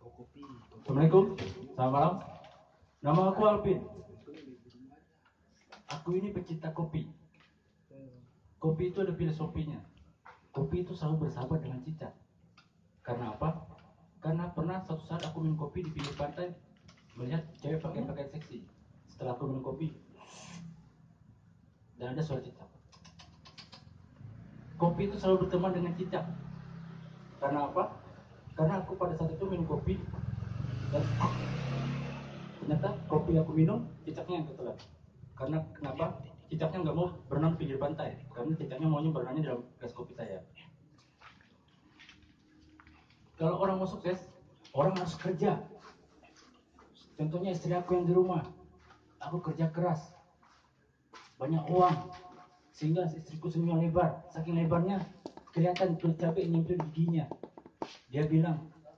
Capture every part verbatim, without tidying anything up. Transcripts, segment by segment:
Assalamualaikum, selamat malam. Nama aku Alvin. Aku ini pecinta kopi. Kopi itu ada filosofinya. Kopi itu selalu bersahabat dengan cicak. Karena apa? Karena pernah suatu saat aku minum kopi di pinggir pantai, melihat cewek pakai pakaian seksi. Setelah aku minum kopi, dan ada suara cicak. Kopi itu selalu berteman dengan cicak. Karena apa? Karena aku pada saat itu minum kopi, dan ternyata kopi aku minum, cicaknya yang ketelan. Karena kenapa? Cicaknya nggak mau berenang di pinggir pantai, karena cicaknya maunya berenangnya di dalam gelas kopi saya. Kalau orang mau sukses, orang harus kerja. Contohnya istri aku yang di rumah, aku kerja keras, banyak uang, sehingga istriku senyumnya lebar. Saking lebarnya, kelihatan kulit cabai nyempil giginya. Dia bilang,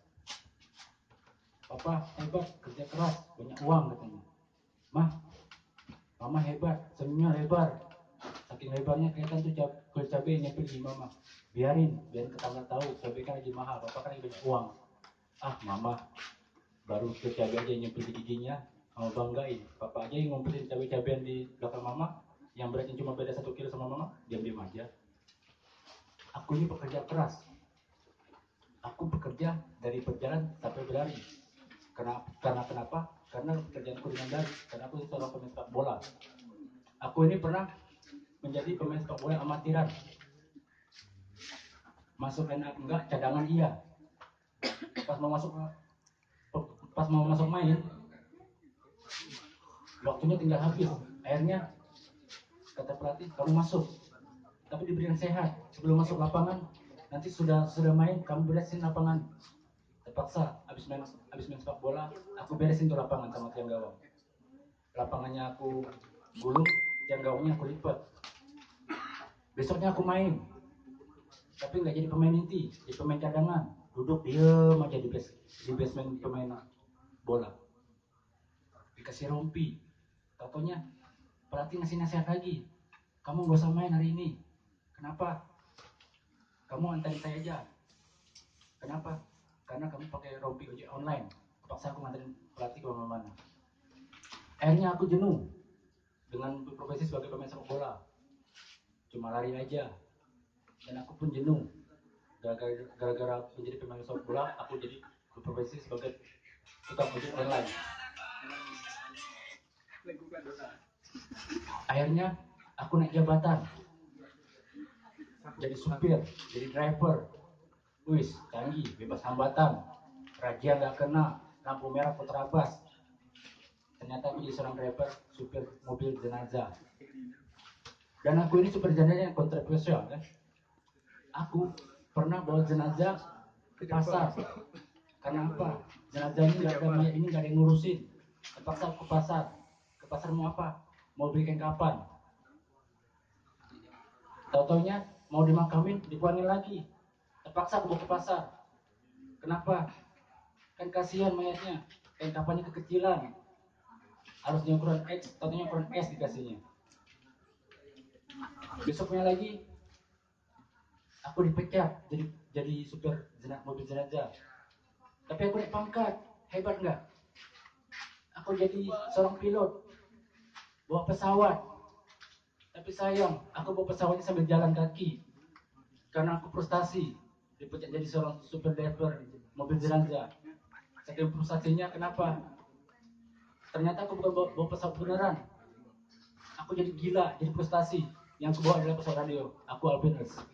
"Papa hebat, kerja keras, banyak uang," katanya. "Mah, Mama hebat, senyumnya lebar. Saking lebarnya kelihatan tuh kulit cabai nyempil gigi Mama. Biarin, biar tetangga tahu, cabai kan lagi mahal, Papa kan lagi banyak uang." "Ah, Mama, baru kulit cabai aja yang nyempil di giginya, mau banggain. Papa aja yang ngumpulin cabai-cabean di belakang Mama, yang beratnya cuma beda satu kilo sama Mama, diam-diam aja. Aku ini pekerja keras. Aku bekerja dari berjalan sampai berlari. Karena, karena kenapa? Karena pekerjaanku dengan dari, karena aku seorang pemain sepak bola. Aku ini pernah menjadi pemain sepak bola amatiran. Masuk enak enggak, cadangan iya. Pas mau masuk pas mau masuk main, waktunya tinggal habis. Akhirnya kata pelatih, kamu masuk, tapi diberikan sehat. Sebelum masuk lapangan, nanti sudah sudah main, kamu beresin lapangan. Terpaksa, habis main habis main sepak bola, aku beresin tuh lapangan sama tiang gawang. Lapangannya aku gulung, tiang gawangnya aku lipat. Besoknya aku main, tapi nggak jadi pemain inti, jadi pemain cadangan. Duduk diem aja di base di basement pemain bola. Dikasih rompi, tatonya pelatih ngasih nasihat lagi, kamu gak usah main hari ini. Kenapa? Kamu antarin saya aja. Kenapa? Karena kamu pakai rompi ojek online. Terpaksa aku nganterin pelatih ke mana-mana. Akhirnya aku jenuh dengan berprofesi sebagai pemain sepak bola, cuma lari aja. Dan aku pun jenuh gara-gara menjadi pemain sepak bola, aku jadi berprofesi sebagai tukang ojek online. Akhirnya aku naik jabatan, jadi supir, jadi driver. Wis, canggih, bebas hambatan, razia nggak kena, lampu merah puterabas. Ternyata aku jadi seorang driver, supir mobil jenazah. Dan aku ini supir jenazah yang kontroversial, kan? Aku pernah bawa jenazah ke pasar. Karena apa? Jenazah ini nggak ada, mayat ini nggak ada yang ngurusin. Terpaksa aku ke pasar. Ke pasar mau apa? Mau belikan kapan? Tahu-taunya mau dimakamin, dipulangin lagi. Terpaksa aku bawa ke pasar. Kenapa? Kan kasihan mayatnya, kain kafannya kekecilan. Harusnya ukuran X, tahu-taunya ukuran S dikasihnya. Besoknya lagi, aku dipecat jadi jadi supir jenazah, mobil jenazah. Tapi aku naik pangkat, hebat nggak? Aku jadi seorang pilot, bawa pesawat. Tapi sayang, aku bawa pesawatnya sambil jalan kaki. Karena aku frustasi, dipecat jadi seorang supir driver mobil jenazah. Saking frustasinya, kenapa? Ternyata aku bukan bawa, bawa pesawat beneran. Aku jadi gila, jadi frustasi. Yang aku bawa adalah pesawat radio. Aku Alvin.